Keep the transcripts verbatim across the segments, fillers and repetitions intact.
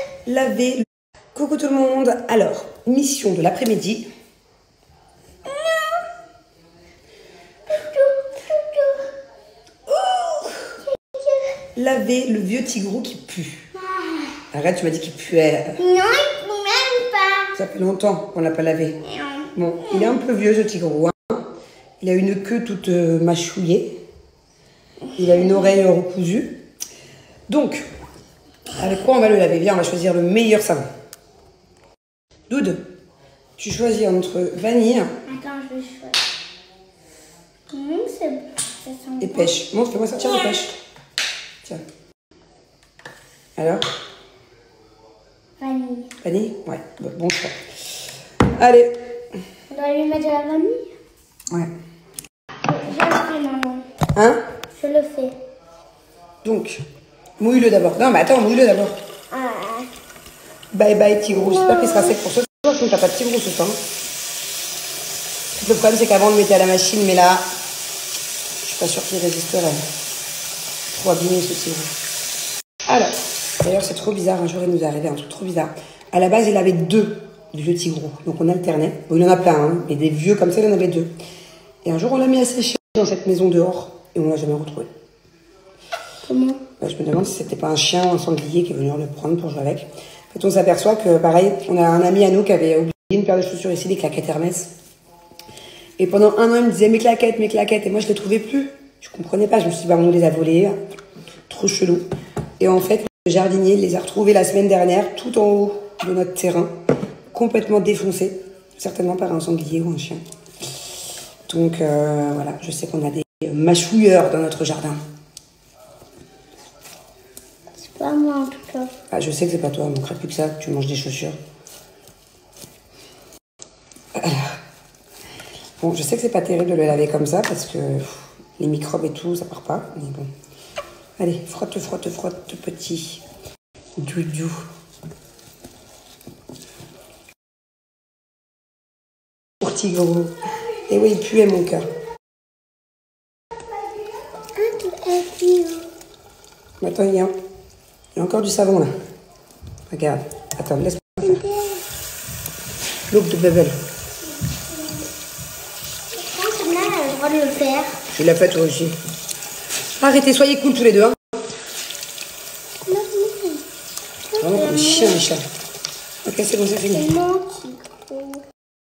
laver. Coucou tout le monde. Alors, mission de l'après-midi. Laver le vieux tigrou qui pue. Arrête, tu m'as dit qu'il puait. Non, il ne pue même pas. Ça fait longtemps qu'on l'a pas lavé. Bon, il est un peu vieux ce tigrou. Hein. Il a une queue toute euh, mâchouillée. Il a une oreille recousue. Donc, avec quoi on va le laver? Viens, on va choisir le meilleur savon. Doud, tu choisis entre vanille. Attends, je vais choisir. Comment c'est Et pêche. Montre, fais-moi sortir de pêche. Tiens. Alors? Vanille. Vanille? Ouais, bon, bon choix. Allez. On doit lui mettre de la vanille? Ouais. Je le fais, maman. Hein? Je le fais. Donc, mouille-le d'abord. Non, mais attends, mouille-le d'abord. Ah. Bye bye, tigrou. J'espère qu'il sera sec pour ce soir, sinon t'as pas de tigrou ce soir. Le problème, c'est qu'avant, on le mettait à la machine, mais là, je suis pas sûre qu'il résisterait. Trop abîmé, ce tigrou. Alors, d'ailleurs, c'est trop bizarre. Un jour, il nous est arrivé un truc trop bizarre. À la base, il avait deux vieux tigrous. Donc, on alternait. Bon, il en a plein, hein, mais des vieux comme ça, il en avait deux. Et un jour, on l'a mis à sécher dans cette maison dehors, et on l'a jamais retrouvé. Comment? Bah, je me demande si c'était pas un chien ou un sanglier qui est venu le prendre pour jouer avec. En fait, on s'aperçoit que, pareil, on a un ami à nous qui avait oublié une paire de chaussures ici, des claquettes Hermès. Et pendant un an, il me disait mes claquettes, mes claquettes. Et moi, je les trouvais plus. Je comprenais pas. Je me suis dit, bah, on les a volées. Trop chelou. Et en fait, le jardinier les a retrouvées la semaine dernière, tout en haut de notre terrain, complètement défoncés. Certainement par un sanglier ou un chien. Donc, euh, voilà. Je sais qu'on a des mâchouilleurs dans notre jardin. C'est pas moi, en tout cas. Ah, je sais que c'est pas toi, il manquerait plus que ça, que tu manges des chaussures. Bon, je sais que c'est pas terrible de le laver comme ça, parce que pff, les microbes et tout, ça part pas, mais bon. Allez, frotte, frotte, frotte, petit. Doudou. Pour tigrou. Et oui, il puait mon cœur. Attends, il y a... Il y a encore du savon, là. Regarde. Attends, laisse-moi faire. Look de bubble. Je pense que là, elle a le droit de le faire. Tu l'as fait, toi aussi. Arrêtez, soyez cool tous les deux, hein. Vraiment comme chien et chat. Ok, c'est bon, c'est fini. C'est mon tigrou.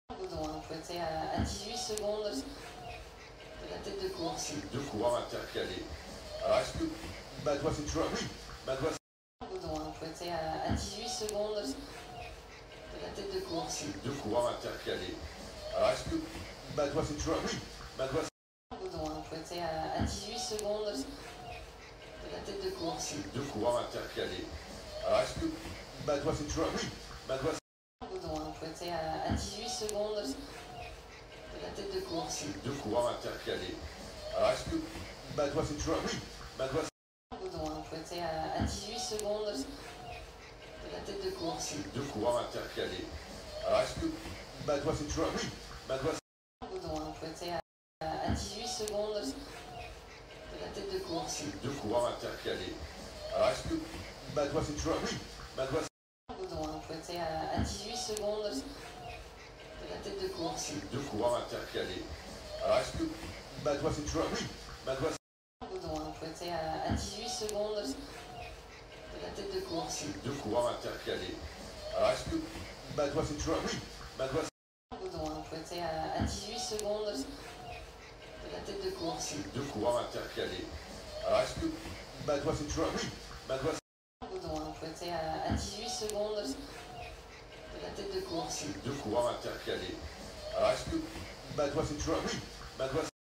À dix-huit secondes de la tête de course. Deux coureurs intercalés. Alors, est-ce que Madois c'est toujours... Oui, Madois... Pointé à dix-huit secondes de la tête de course. Deux coureurs intercalés. Alors, est-ce que Madois c'est toujours... Oui, Madois... Pointé à dix-huit secondes de la tête de course. Deux coureurs intercalés. Alors, est-ce que Madois c'est toujours... Oui, Madois... Pointé à dix-huit secondes de la tête de course. Deux coureurs intercalés. Alors, est-ce que Madois c'est toujours... Oui, Madois... Pointé à dix-huit secondes de la tête de course. Deux coureurs intercalés. Alors, est-ce que Madois c'est toujours... Oui, Madois... Pointé à dix-huit secondes de la tête de course. Deux coureurs intercalés. Alors, est-ce que Madois c'est toujours... Oui, Madois... Pointé à dix-huit secondes de la tête de course. Deux coureurs intercalés. Alors, est-ce que Madois c'est toujours... Oui, Madois... Pointé à dix-huit secondes de la tête de course. Deux coureurs intercalés. Alors, est-ce que Madois c'est toujours... Oui, Madois... Pointé à dix-huit secondes de la tête de course. Deux coureurs intercalés. Alors, est-ce que Madois c'est toujours... Oui, Madois... Pointé à dix-huit secondes de la tête de course. Deux coureurs intercalés. Alors, est-ce que Madois c'est toujours... Oui, Madois...